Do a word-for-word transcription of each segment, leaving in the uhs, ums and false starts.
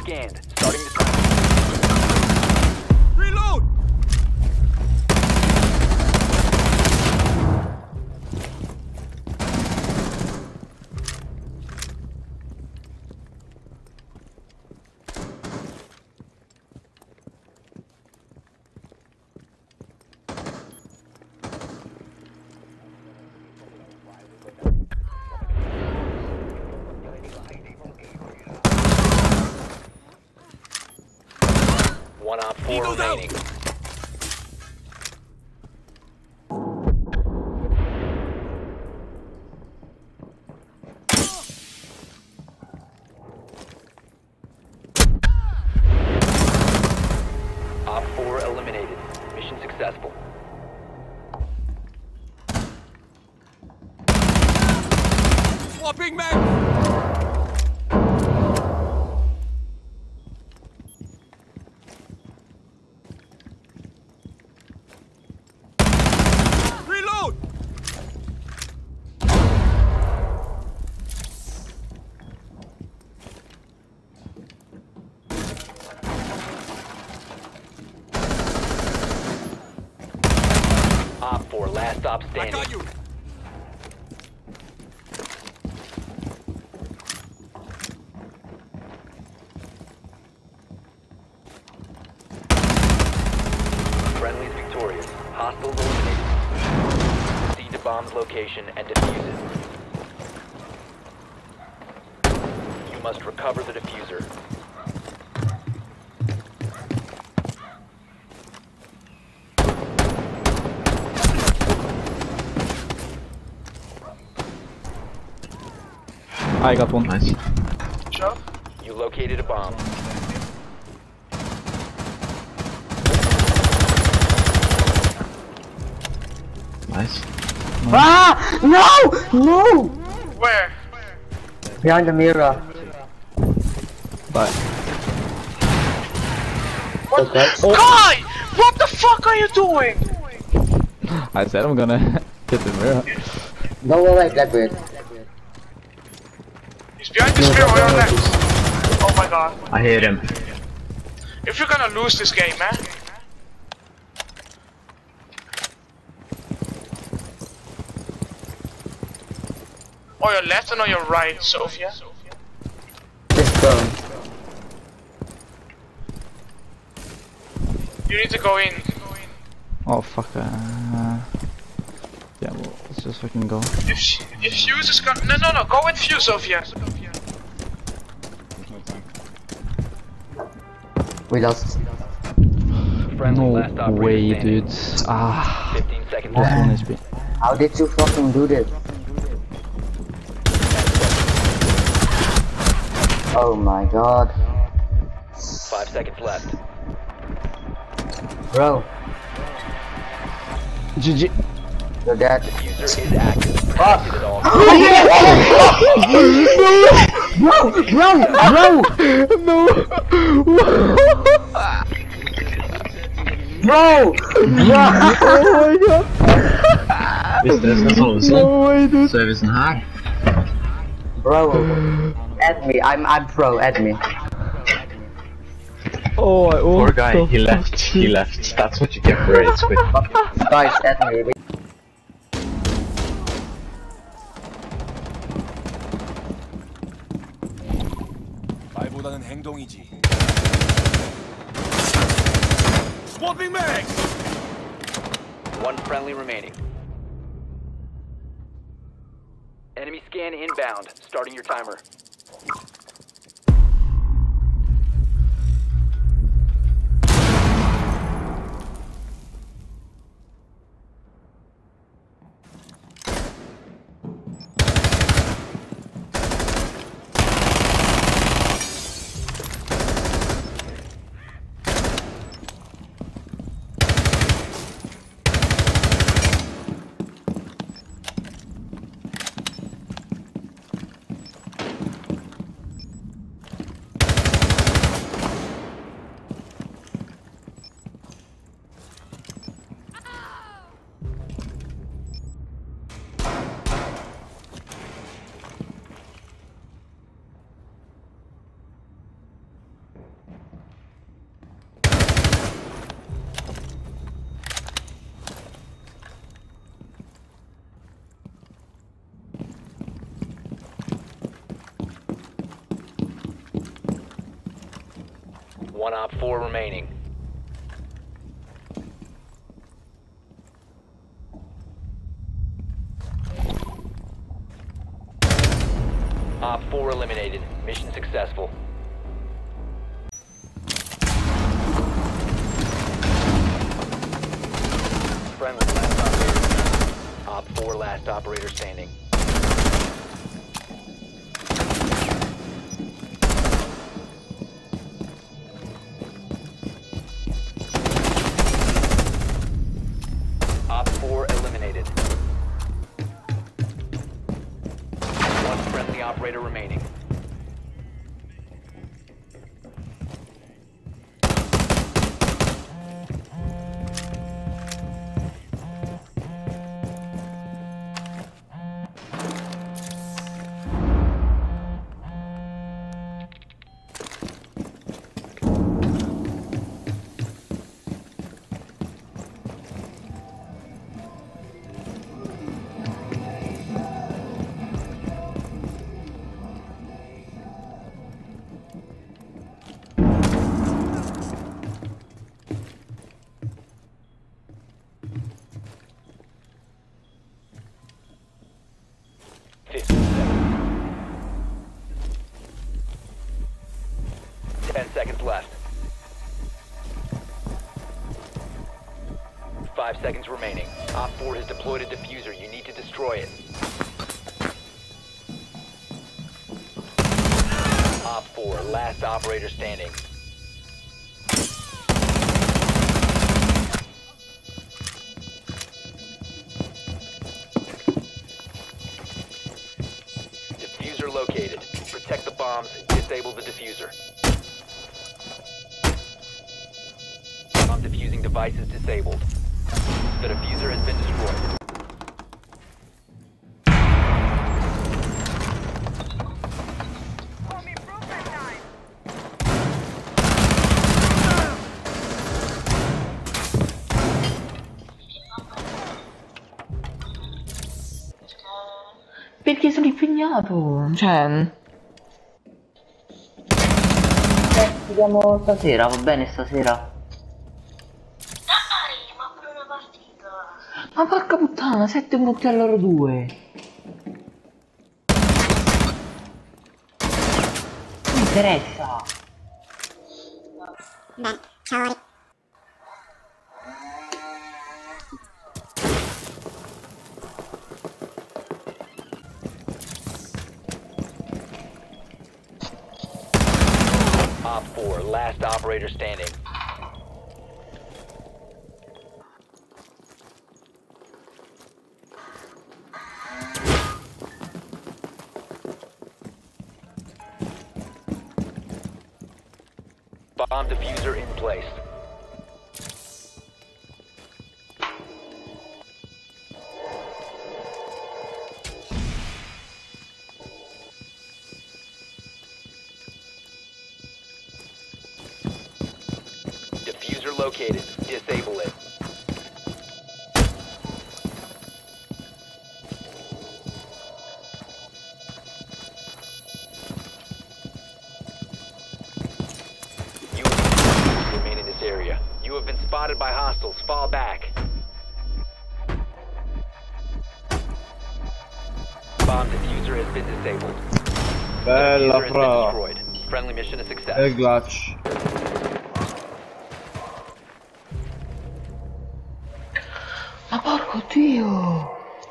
scanned. Starting the time. Reload! One op four Eagles out. remaining. Op four eliminated. Mission successful. Swapping mag! Reload! Op four, last stop I standing. got you! Friendly's victorious. Hostiles eliminated. Proceed to bomb's location and defuse it. You must recover the diffuser. I got one. Nice. You located a bomb. Nice. Ah! No! No! Where? Behind the mirror. But What? Okay. Guy! What the fuck are you doing? I said I'm gonna hit the mirror. Go away, Blackbeard. He's behind this mirror on your left. Oh my god. I hit him. If you're gonna lose this game, man. On your left and on your right, Sophia. Just go. You need to go in. Oh fuck. Uh, yeah, well, let's just fucking go. If she, if Fuse is gonna. No, no, no, go with Fuse, Sophia. We lost. Friendly, No last operator way, standing. dude. Ah, fifteen seconds lost left. one H P. How did you fucking do this? Oh my god. Five seconds left. Bro, G G. you're dead. Diffuser is active. Protected at all. Bro, bro, bro! Bro! Oh my god. Visst är det ska sova så? No way, dude. Så är vi sån här. Bro, add me, I'm, I'm pro, add me. Oh, I Poor almost guy, got he left, fucked. he left. That's what you get for it, quit. Guys, add me. 말보다는 행동이지. Swapping mags! One friendly remaining. Enemy scan inbound. Starting your timer. One op four remaining. Op four eliminated. Mission successful. Friendly last operator. Op four last operator standing. Op four eliminated. One friendly operator remaining. fifteen seconds. ten seconds left. Five seconds remaining. Op four has deployed a diffuser. You need to destroy it. Op four, last operator standing. Diffuser located. Protect the bombs and disable the diffuser. Bomb defusing device is disabled. The diffuser has been destroyed. Perché sono impegnato? Cioè... Eh, vediamo stasera, va bene stasera? Dai, ma per una partita. Ma porca puttana, sette minuti a loro due. Mi interessa. Beh, ciao. Op four, last operator standing. Bomb diffuser in place. Diffuser located. Disable it. You remain in this area. You have been spotted by hostiles. Fall back. Bomb diffuser has been disabled. Bella Diffuser has been fra. destroyed. Friendly mission a success. E clutch. Ma porco Dio!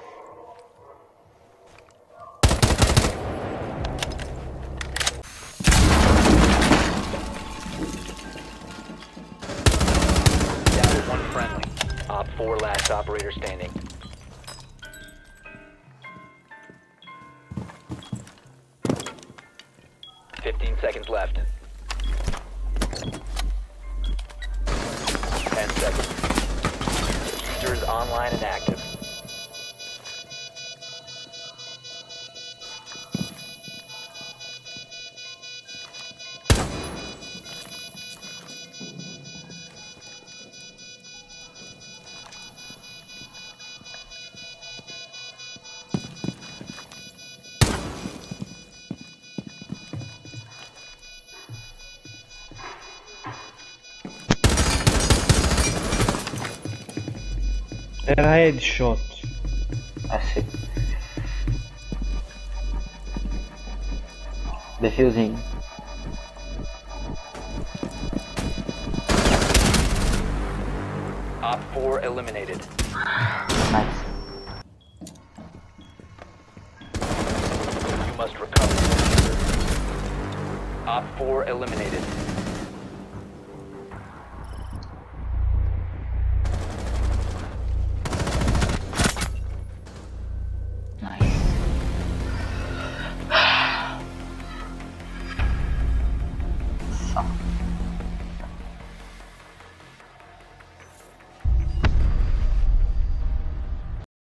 Down to one friendly. Op four last operator standing. Fifteen seconds left. Ten seconds. Diffuser is online and active. Headshot. I see. Defusing. Op four eliminated. Nice. You must recover. Op four eliminated.